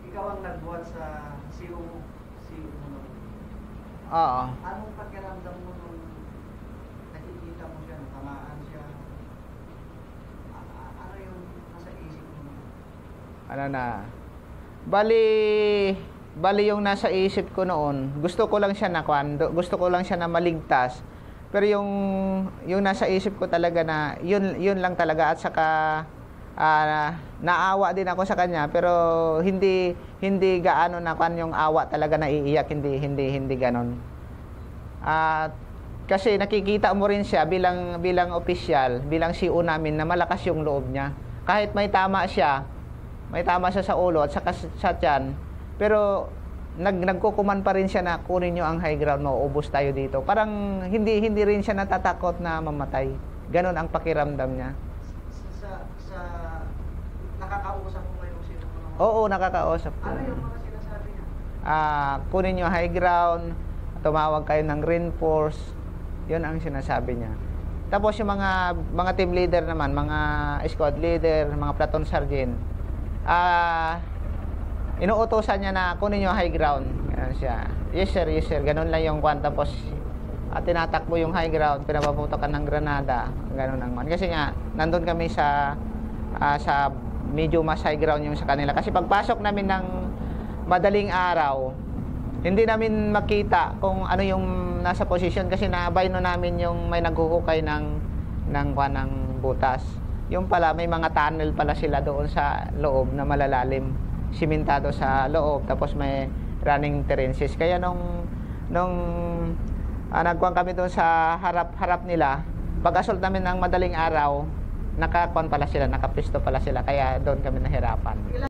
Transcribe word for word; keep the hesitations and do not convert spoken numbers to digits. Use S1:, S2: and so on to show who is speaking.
S1: ikaw ang nagbuhat sa C O mo. C O mo.
S2: Oo.
S1: Anong pakiramdam mo nung nakikita mo siya, natamaan siya? A- ano yung nasa isip mo?
S2: Ano na? Bali, bali yung nasa isip ko noon, gusto ko lang siya na kwan, gusto ko lang siya na maligtas. Pero yung yung nasa isip ko talaga na yun yun lang talaga, at saka uh, naawa din ako sa kanya, pero hindi hindi gaano na kwan yung awa talaga na iiyak, hindi hindi hindi ganon. At uh, kasi nakikita mo rin siya bilang bilang opisyal, bilang C O namin, na malakas yung loob niya. Kahit may tama siya, may tama siya sa ulo at saka sa tiyan, pero nag nagkukuman pa rin siya na kunin niyo ang high ground, mauubos tayo dito. Parang hindi hindi rin siya natatakot na mamatay. Ganon ang pakiramdam niya.
S1: Sa, sa nakakausap mo ngayong sino mo?
S2: Oo, nakakausap ko.
S1: Ano yung mga sinasabi niya?
S2: Ah, kunin niyo high ground, tumawag kayo ng reinforce. Yun ang sinasabi niya. Tapos yung mga mga team leader naman, mga squad leader, mga platoon sergeant, ah inuutosan niya na kunin yung high ground. Ganun siya. Yes sir, yes sir. Ganun lang yung kwan. Tapos at tinatakbo yung high ground, pinapaputokan ng granada. Ganun ang man. Kasi nga, nandun kami sa uh, sa medyo mas high ground yung sa kanila. Kasi pagpasok namin ng madaling araw, hindi namin makita kung ano yung nasa posisyon, kasi nabayno namin yung may naghuhukay ng ng kwan ng butas. Yung pala, may mga tunnel pala sila doon sa loob na malalalim, simentado sa loob, tapos may running terraces. Kaya nung nung uh, nagkuhan kami doon sa harap-harap nila, pag-assault namin ng madaling araw, nakakuan pala sila, nakapisto pala sila, kaya doon kami nahirapan.